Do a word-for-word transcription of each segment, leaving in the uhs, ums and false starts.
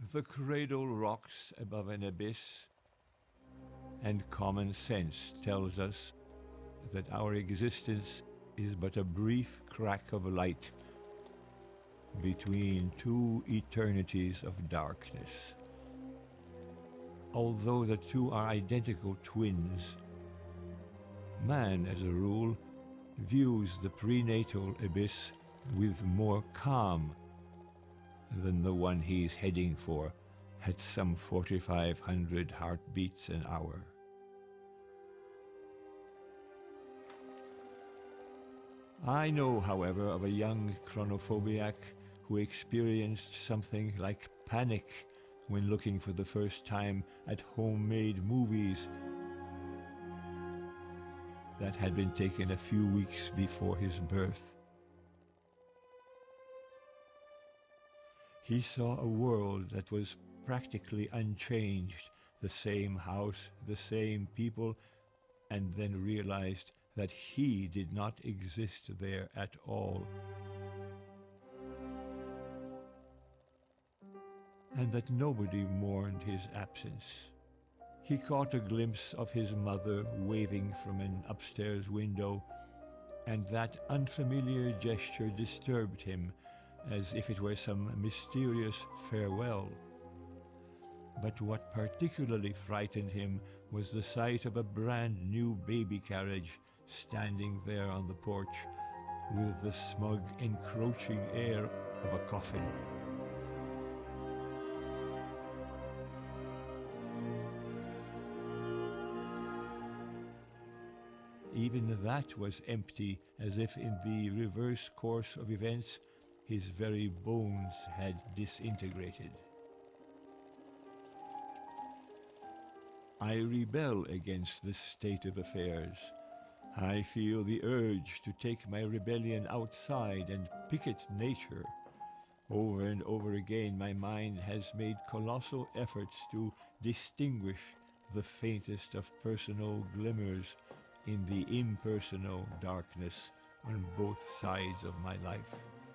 The cradle rocks above an abyss, and common sense tells us that our existence is but a brief crack of light between two eternities of darkness. Although the two are identical twins, man, as a rule, views the prenatal abyss with more calm than the one he's heading for at some forty-five hundred heartbeats an hour. I know, however, of a young chronophobiac who experienced something like panic when looking for the first time at homemade movies that had been taken a few weeks before his birth. He saw a world that was practically unchanged, the same house, the same people, and then realized that he did not exist there at all, and that nobody mourned his absence. He caught a glimpse of his mother waving from an upstairs window, and that unfamiliar gesture disturbed him as if it were some mysterious farewell. But what particularly frightened him was the sight of a brand new baby carriage standing there on the porch with the smug, encroaching air of a coffin. Even that was empty, as if in the reverse course of events his very bones had disintegrated. I rebel against this state of affairs. I feel the urge to take my rebellion outside and picket nature. Over and over again, my mind has made colossal efforts to distinguish the faintest of personal glimmers in the impersonal darkness on both sides of my life.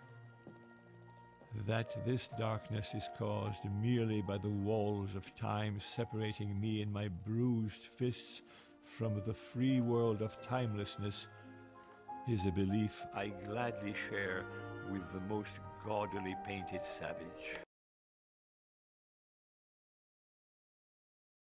That this darkness is caused merely by the walls of time separating me and my bruised fists from the free world of timelessness is a belief I gladly share with the most gaudily painted savage.